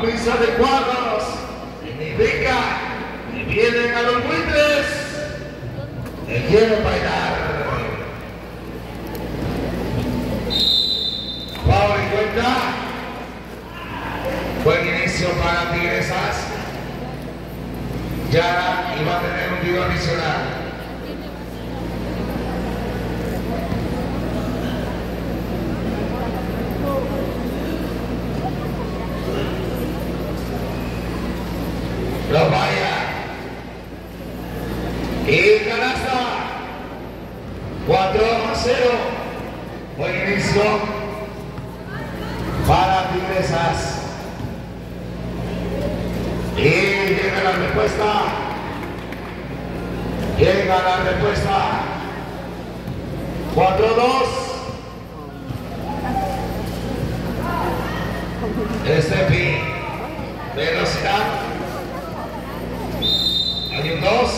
mis adecuados significa que vienen a los buitres que quieren bailar. Foul y cuenta. Buen inicio para Tigresas. Yara iba a tener un tiro adicional. Lo vaya. Y canasta. 4-0. Buen inicio para Tigresas. Y llega la respuesta. Llega la respuesta. 4-2. Estefi. Velocidad. Hay un 2.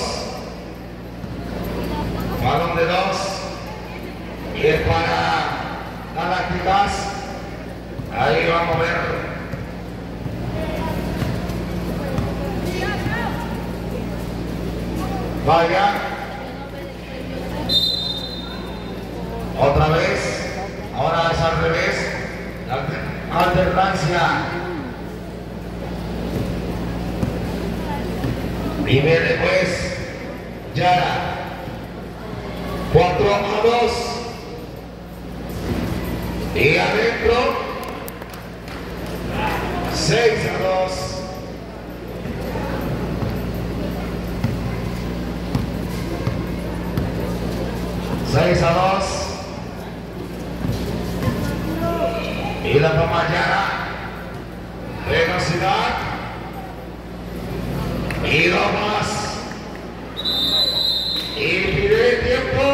Balón de 2. Y es para Galácticas. Ahí vamos a ver. Vaya. Otra vez. Ahora es al revés. Alternancia. Y viene pues Yara. 4-2. Y adentro 6-2. 6-2. Y la toma Yara. Velocidad. Y 2 más. Y pide tiempo.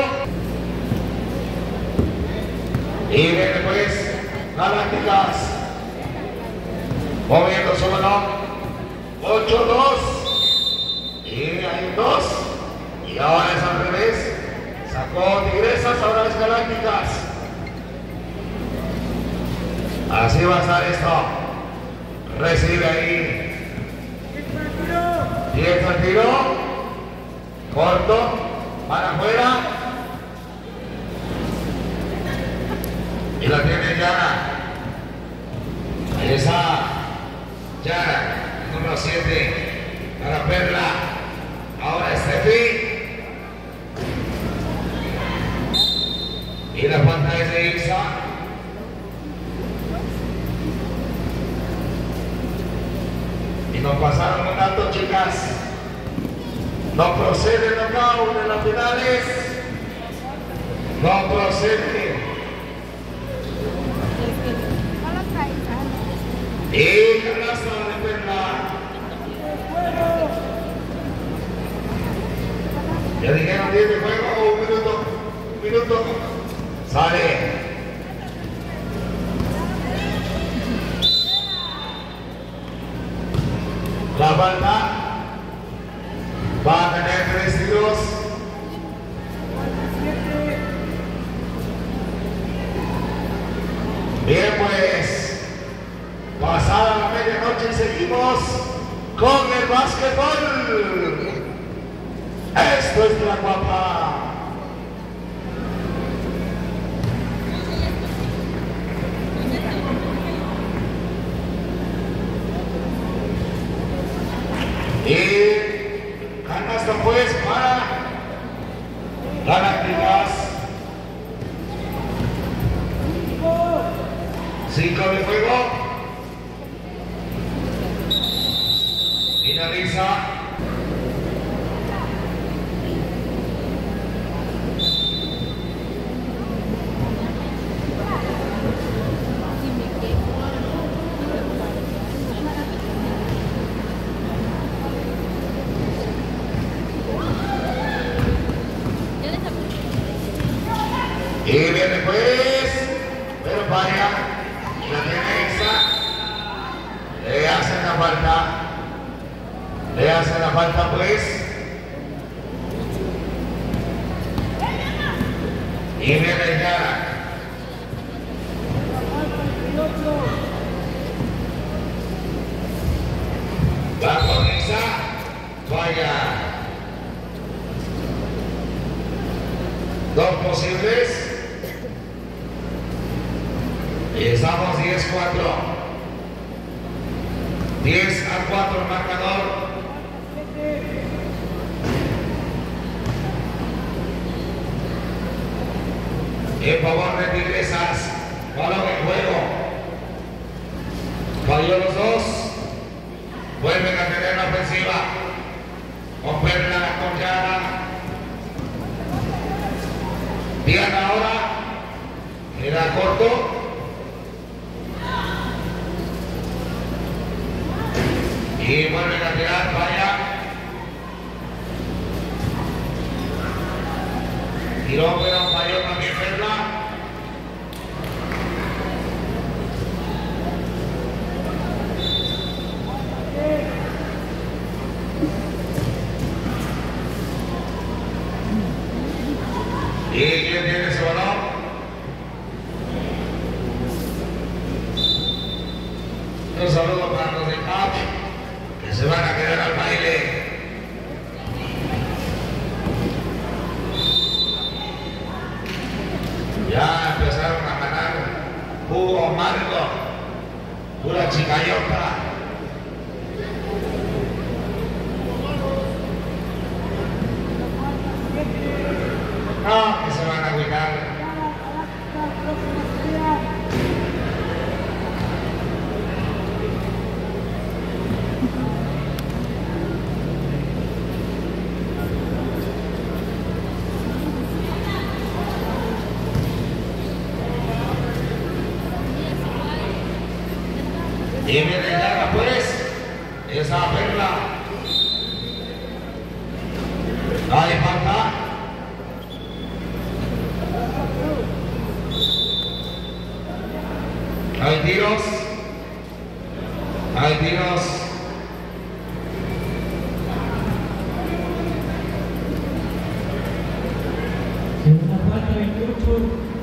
Y viene pues Galácticas. Moviendo su balón. 8-2. Y hay un 2. Y ahora es al revés. Sacó Tigresas, ahora es Galácticas. Así va a estar esto. Recibe ahí. Directo al tiro. Corto. Para afuera. Y la tiene Yara. Esa Yara, número 7. Para Perla. Ahora Estefi. Y la falta es de Isa. Y nos pasaron un alto, chicas. No procede el knockout de las finales. No procede. Y canasta de Perla. Ya dijeron 10 de juego o un minuto. Un minuto. Sale. La falta va a tener 3 tiros. Bien, pues pasada la medianoche seguimos con el básquetbol. Esto es la guapa. Y canasta pues para Galácticas. 5 de juego. Finaliza. Y viene pues, pero vaya, la tiene Isa, le hacen la falta pues, y viene Yara. Estamos 10-4. 10-4 el marcador. En favor de Tigresas. Balón en juego. Falló los dos. Vuelven a tener la ofensiva. Con Perla, con Yara. Diana ahora. Queda corto. Y vuelven a tirar, vaya. Tiró, pero falló también Perla. ¿Y quién tiene ese balón? Un saludo para los de CAP, que se van a quedar al baile. Ya empezaron a ganar jugo amargo, pura chicayota. No, que se van a agüitar. Y viene Yara pues, esa Perla. Hay falta. Hay tiros. Hay tiros. Segunda falta, 28.